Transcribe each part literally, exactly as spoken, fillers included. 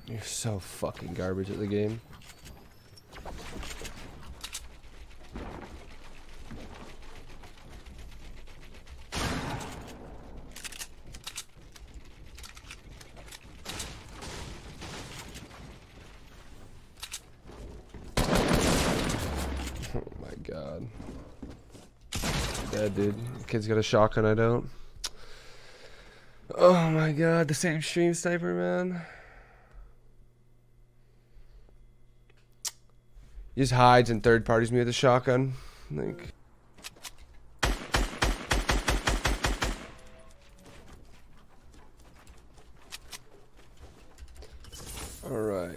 You're so fucking garbage at the game. Oh my god. Dead, dude. Kid's got a shotgun, I don't. Oh my god, the same stream sniper, man. He just hides and third parties me with a shotgun. Like. Alright.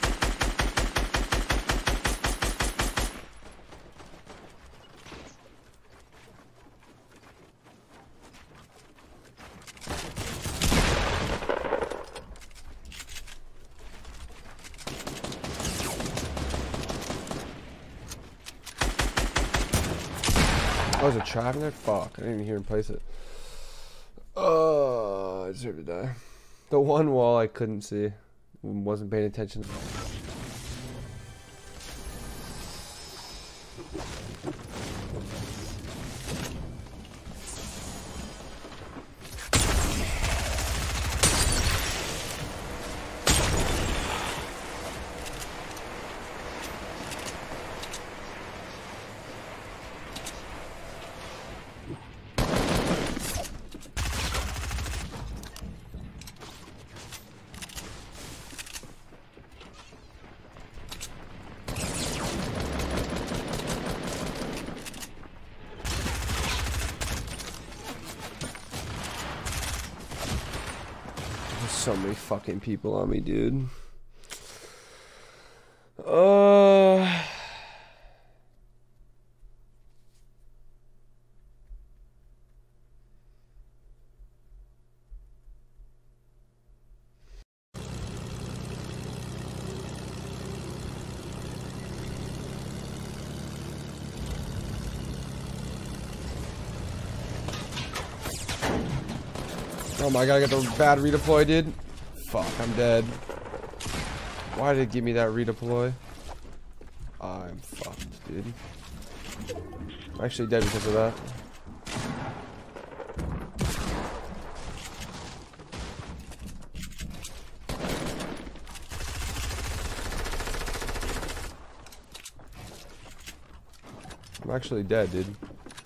Oh, was a trap in there? Fuck, I didn't even hear him place it. Oh, I deserve to die. The one wall I couldn't see. Wasn't paying attention. So many fucking people on me, dude. Uh... Oh my god, I got the bad redeploy, dude. Fuck, I'm dead. Why did it give me that redeploy? I'm fucked, dude. I'm actually dead because of that. I'm actually dead, dude.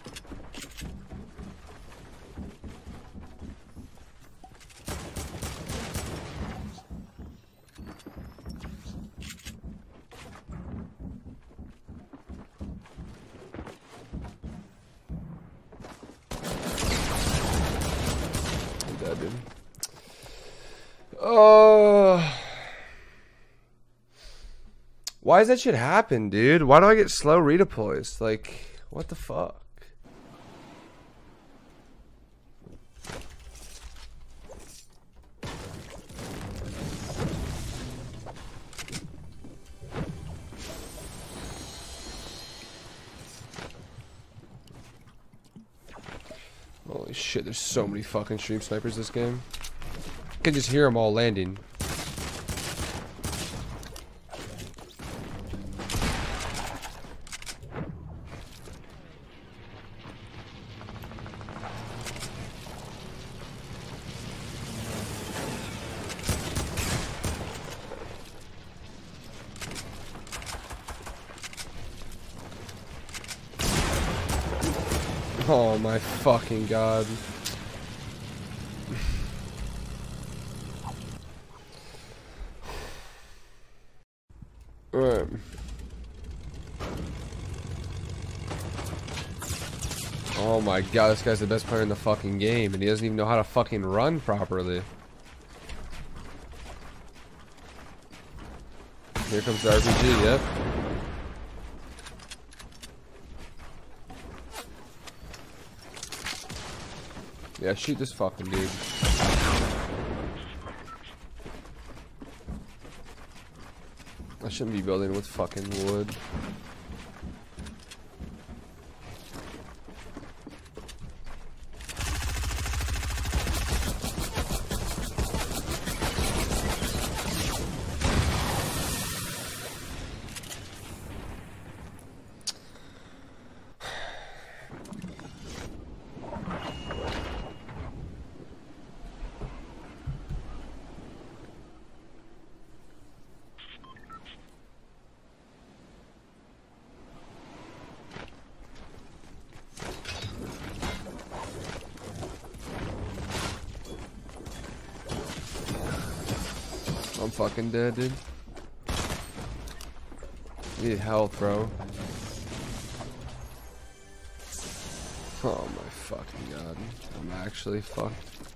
Oh, why does that shit happen, dude? Why do I get slow redeploys? Like, what the fuck? Holy shit, there's so many fucking stream snipers this game. I can just hear them all landing. Oh my fucking god. Right. Oh my god, this guy's the best player in the fucking game, and he doesn't even know how to fucking run properly. Here comes the R P G, yep. Yeah, shoot this fucking dude. I shouldn't be building with fucking wood. I'm fucking dead, dude. I need health, bro. Oh my fucking god. I'm actually fucked.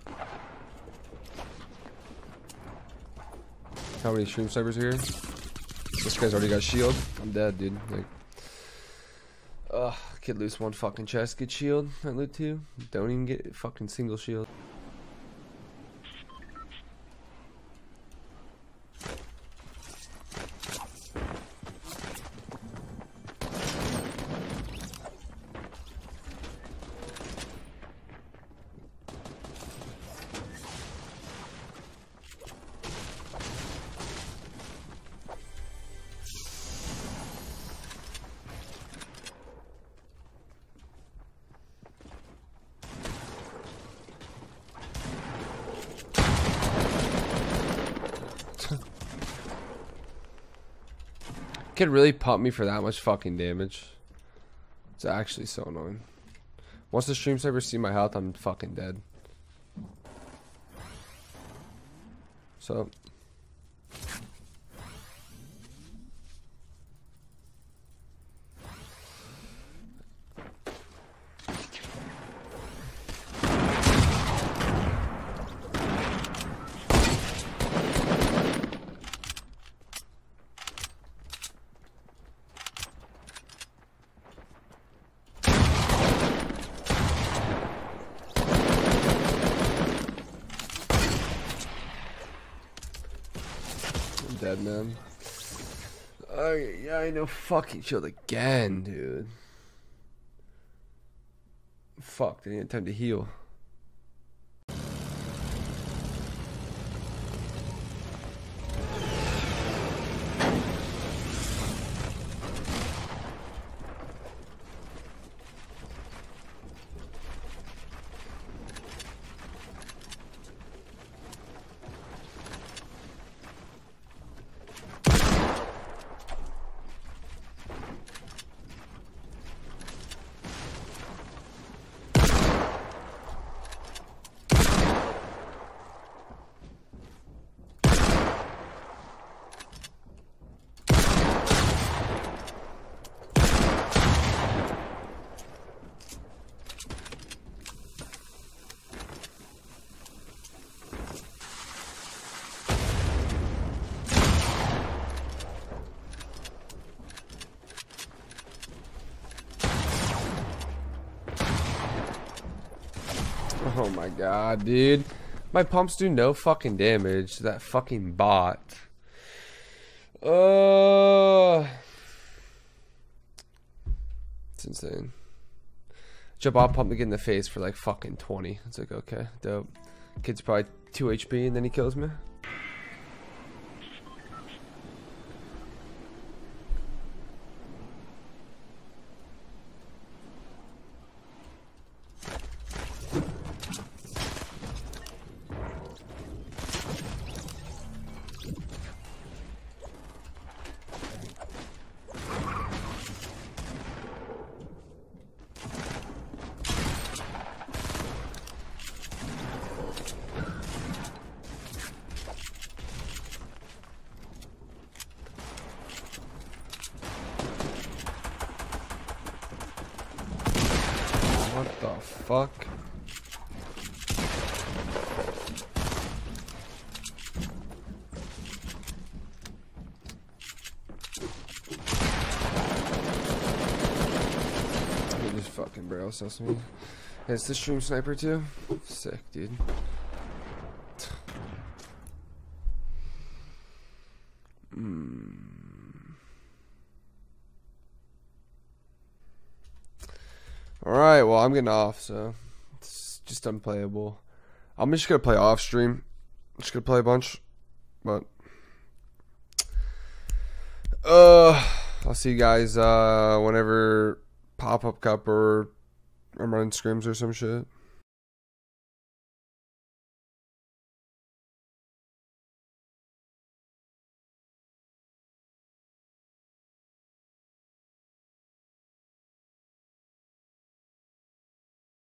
How many stream snipers are here? This guy's already got shield. I'm dead, dude. Like, ugh, could lose one fucking chest, get shield. I loot two. Don't even get fucking single shield. Could really pump me for that much fucking damage. It's actually so annoying. Once the stream sniper see my health, I'm fucking dead. So dead, man. Oh yeah, I know. Fucking shield again, dude. Fuck, didn't have time to heal. Oh my god, dude. My pumps do no fucking damage. That fucking bot. Uh, it's insane. Jump off, pump me in the face for like fucking twenty. It's like, okay, dope. Kid's probably two H P and then he kills me. What the fuck? He just fucking barrel sus me. It's the stream sniper too? Sick, dude. Hmm. Alright, well, I'm getting off, so it's just unplayable. I'm just gonna play off stream. Just gonna play a bunch, but uh, I'll see you guys uh whenever Pop Up Cup or I'm running scrims or some shit.